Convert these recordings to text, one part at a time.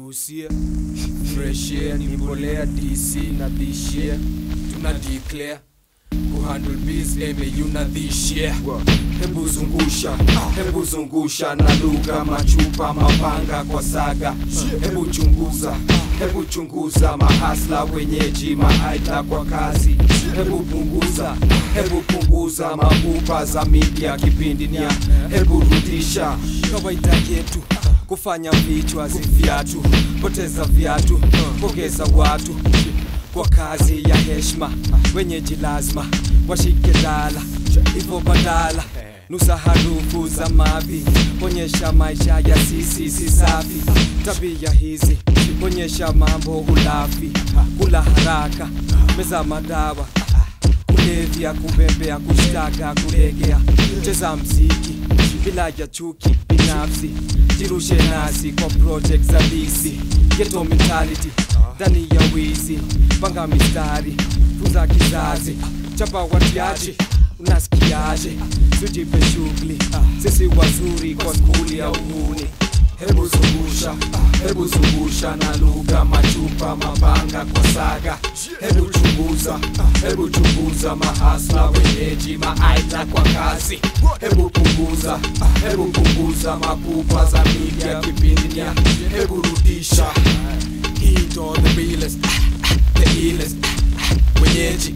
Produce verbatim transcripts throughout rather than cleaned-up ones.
Busia fresh air ni mbolea D C na this year tuna declare kuhandle biz M A U na this year. Hebu zungusha, hebu zungusha na lugha machupa mapanga kwa saga. Hebu chunguza, hebu chunguza mahasla wenyeji maaida kwa kazi. Hebu punguza, hebu punguza mabupa za media kipindi nia. Hebu rudisha kawaida yetu kufanya vichwa zifiatu, poteza viatu, pokeza watu kwa kazi ya heshima. Wenyeji lazima washike dala, hivyo badala nusa harufu za mavi, onyesha maisha ya sisi si safi. Tabia hizi onyesha mambo ulafi, kula haraka, meza madawa, kulevya, kubembea, kushtaka, kulegea. Cheza mziki bila ya chuki binafsi, jirushe nasi kwa project za D C. Ghetto mentality ndani ya wizi, panga mistari, funza kizazi, chapa watiaji, unasikiaje? Tujipe shughuli, sisi wazuri kwa skuli ya uhuni. Hebu zungusha, hebu zungusha na lugha machupa mapanga kwa saga. Hebu chunguza, hebu chunguza mahasla wenyeji maaida kwa kazi. Hebu punguza, hebu punguza mapupa za media kipindi nia. Hebu rudisha, hii ndo the realest, the illest wenyeji.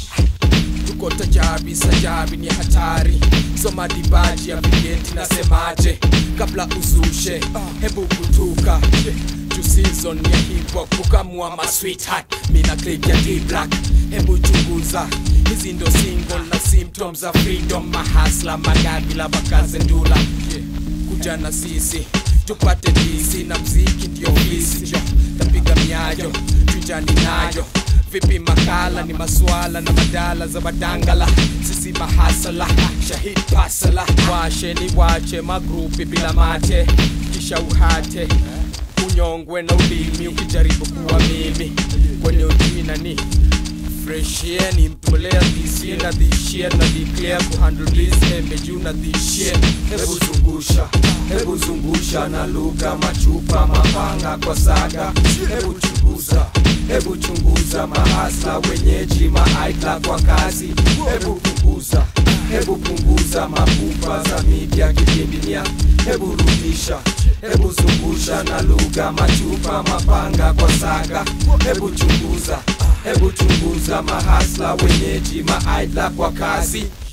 Tuko tajabi, sajabi ni hatari. Soma dibaji ya vigeti na semaje kabla uzushe. Hebu kutuka Ju season ya hip hop kukamua ma sweetheart, mina click ya D-Black. Hebu chunguza, hizi ndo single na symptoms of freedom. Mahasla magagi la bakaze ndula, kuja na sisi tupate D C na mziki ndio ofisi. Jo tapiga miayo, tujani nayo. Vipi makala ni maswala na madala za badangala. Sisi mahasala, shahid pasala. Washe ni wache magrupi bila mate, kisha uhate unyongwe na ulimi ukijaribu kuwa mimi. Kwenye ujina ni fresh air ni mbolea D C na this year na declare kuhandle biz M A U na this year. Hebu zungusha, hebu zungusha na lugha machupa mapanga kwa saga. Hebu chunguza, hebu chunguza mahasla wenyeji maaida kwa kazi. Hebu punguza, hebu punguza mapupa za media kipindi nia. Hebu rudisha, hebu zungusha na lugha machupa mapanga kwa saga. Hebu chunguza, hebu chunguza mahasla wenyeji maaida kwa kazi.